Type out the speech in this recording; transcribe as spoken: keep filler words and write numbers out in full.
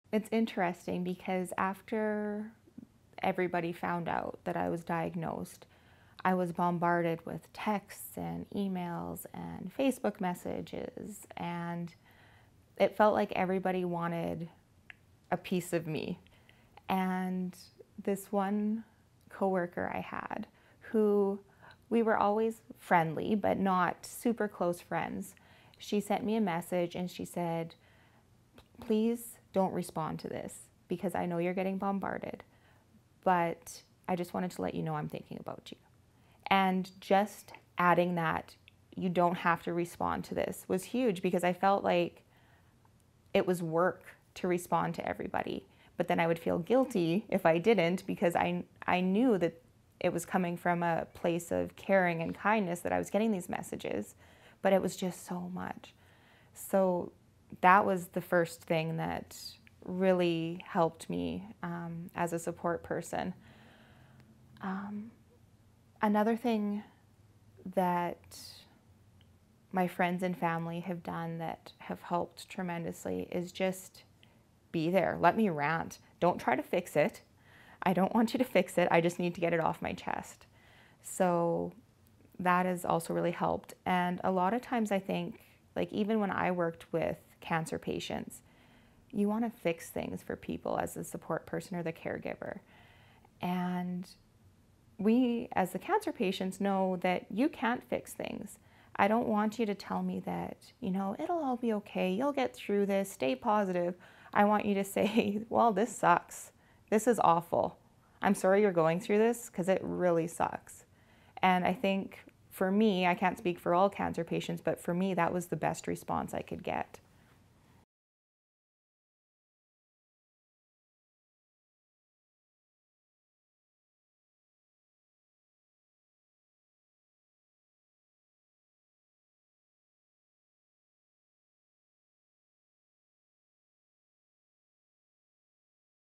It's interesting because after everybody found out that I was diagnosed, I was bombarded with texts and emails and Facebook messages, and it felt like everybody wanted a piece of me. And this one coworker I had, who we were always friendly, but not super close friends, she sent me a message and she said, please don't respond to this because I know you're getting bombarded, but I just wanted to let you know I'm thinking about you. And just adding that, you don't have to respond to this, was huge because I felt like it was work to respond to everybody. But then I would feel guilty if I didn't because I, I knew that it was coming from a place of caring and kindness that I was getting these messages, but it was just so much. So that was the first thing that really helped me um, as a support person. Um, another thing that my friends and family have done that have helped tremendously is just be there. Let me rant. Don't try to fix it. I don't want you to fix it. I just need to get it off my chest. So that has also really helped. And a lot of times I think, like even when I worked with cancer patients, you want to fix things for people as a support person or the caregiver. And we, as the cancer patients, know that you can't fix things. I don't want you to tell me that, you know, it'll all be okay. You'll get through this. Stay positive. I want you to say, well, this sucks. This is awful. I'm sorry you're going through this because it really sucks. And I think for me, I can't speak for all cancer patients, but for me, that was the best response I could get.